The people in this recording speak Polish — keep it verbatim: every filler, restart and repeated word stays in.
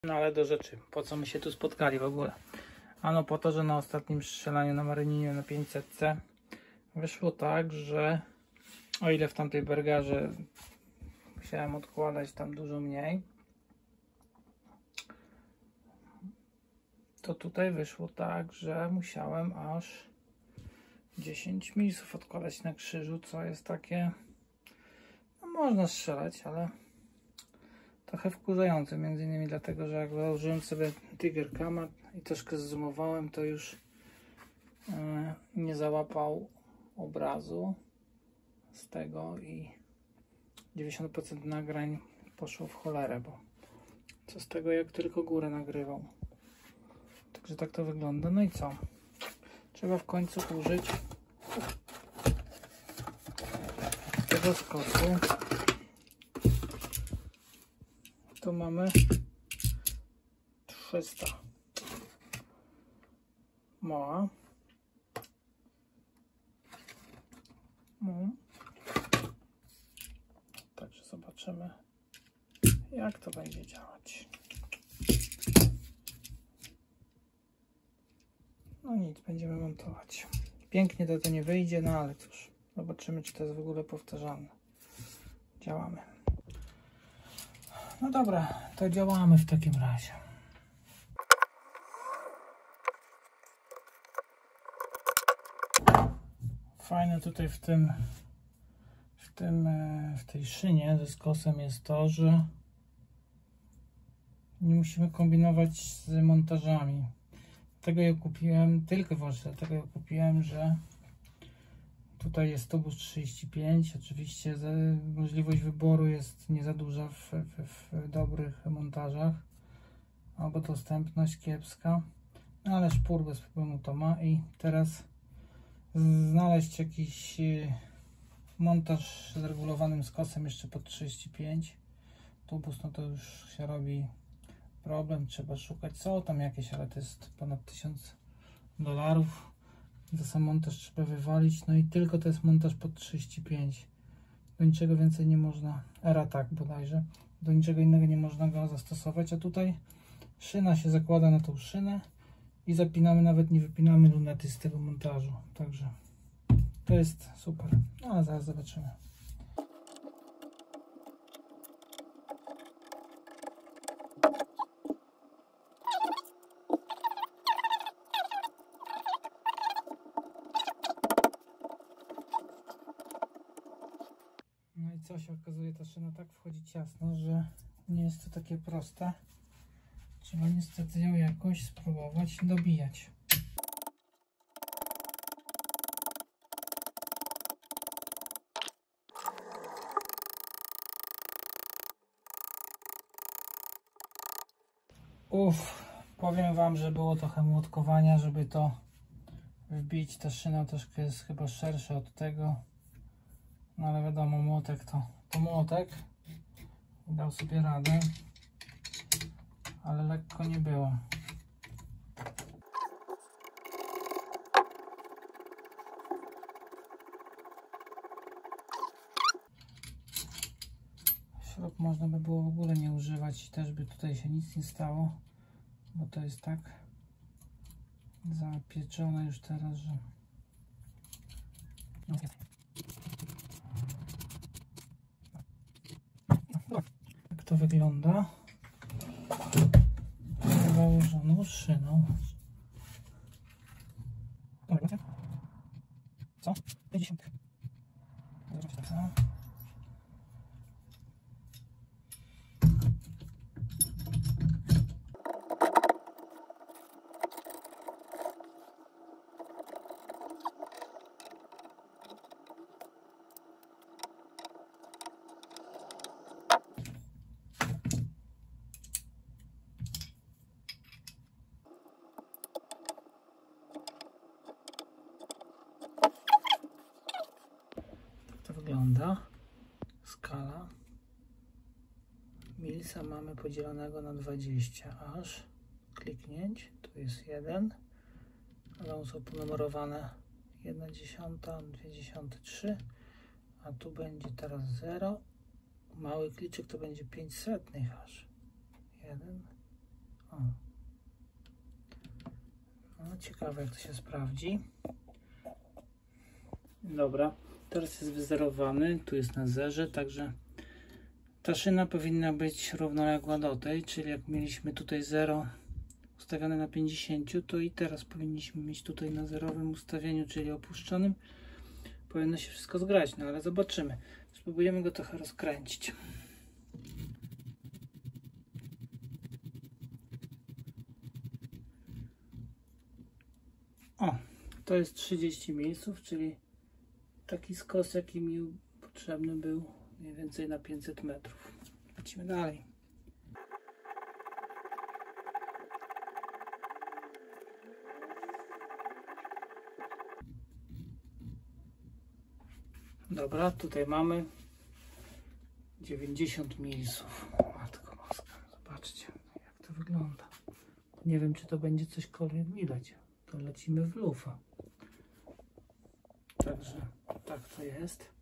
No ale do rzeczy, po co my się tu spotkali w ogóle? Ano po to, że na ostatnim strzelaniu na Maryninie na pięćset C wyszło tak, że o ile w tamtej Bergarze musiałem odkładać tam dużo mniej, to tutaj wyszło tak, że musiałem aż dziesięć milsów odkładać na krzyżu, co jest takie, no można strzelać, ale trochę wkurzające, między innymi dlatego, że jak założyłem sobie Tiger Cama i troszkę zzoomowałem, to już yy, nie załapał obrazu z tego i dziewięćdziesiąt procent nagrań poszło w cholerę, bo co z tego, jak tylko górę nagrywał. Także tak to wygląda. No i co? Trzeba w końcu użyć tego skoku. Tu mamy trzysta moła. No. Także zobaczymy, jak to będzie działać. No nic, będziemy montować. Pięknie to, to nie wyjdzie, no ale cóż, zobaczymy, czy to jest w ogóle powtarzalne. Działamy. No dobra, to działamy w takim razie. Fajne tutaj w tym, w tym, w tej szynie ze skosem jest to, że nie musimy kombinować z montażami. Dlatego ją kupiłem, tylko właśnie dlatego ją kupiłem, że tutaj jest tubus trzydzieści pięć. Oczywiście możliwość wyboru jest nie za duża w, w, w dobrych montażach, albo dostępność kiepska, no ale szpur bez problemu to ma. I teraz znaleźć jakiś montaż z regulowanym skosem jeszcze pod trzydzieści pięć tubus, no to już się robi problem, trzeba szukać. Są tam jakieś, ale to jest ponad tysiąc dolarów. Za sam montaż trzeba wywalić, no i tylko to jest montaż pod trzydzieści pięć. Do niczego więcej nie można, era tak bodajże, do niczego innego nie można go zastosować, a tutaj szyna się zakłada na tą szynę i zapinamy, nawet nie wypinamy lunety z tego montażu, także to jest super. No ale zaraz zobaczymy. No i co się okazuje, ta szyna tak wchodzi ciasno, że nie jest to takie proste. Trzeba niestety ją jakoś spróbować dobijać. Uff, powiem wam, że było trochę młotkowania, żeby to wbić. Ta szyna troszkę jest chyba szersza od tego. No ale wiadomo, młotek to, to młotek. Dał sobie radę, ale lekko nie było. Śrub można by było w ogóle nie używać i też by tutaj się nic nie stało, bo to jest tak zapieczone już teraz, że no. Jak to wygląda? Założoną szyną. Co? pięćdziesiąt. To wygląda skala milsa, mamy podzielonego na dwadzieścia aż kliknięć, tu jest jeden, ale one są ponumerowane jedna dziesiąta, dwie dziesiąte, trzy, a tu będzie teraz zero, mały kliczek to będzie pięć setnych aż jeden, O. No, ciekawe, jak to się sprawdzi. Dobra, teraz jest wyzerowany, tu jest na zerze, także ta szyna powinna być równoległa do tej, czyli jak mieliśmy tutaj zero ustawione na pięćdziesiąt, to i teraz powinniśmy mieć tutaj na zerowym ustawieniu, czyli opuszczonym. Powinno się wszystko zgrać, no ale zobaczymy. Spróbujemy go trochę rozkręcić. O, to jest trzydzieści milsów, czyli taki skos, jaki mi potrzebny był mniej więcej na pięćset metrów. Lecimy dalej. Dobra, tutaj mamy dziewięćdziesiąt milsów. Matko boska, zobaczcie, jak to wygląda. Nie wiem, czy to będzie cośkolwiek widać. To lecimy w lufa. Także tak to jest.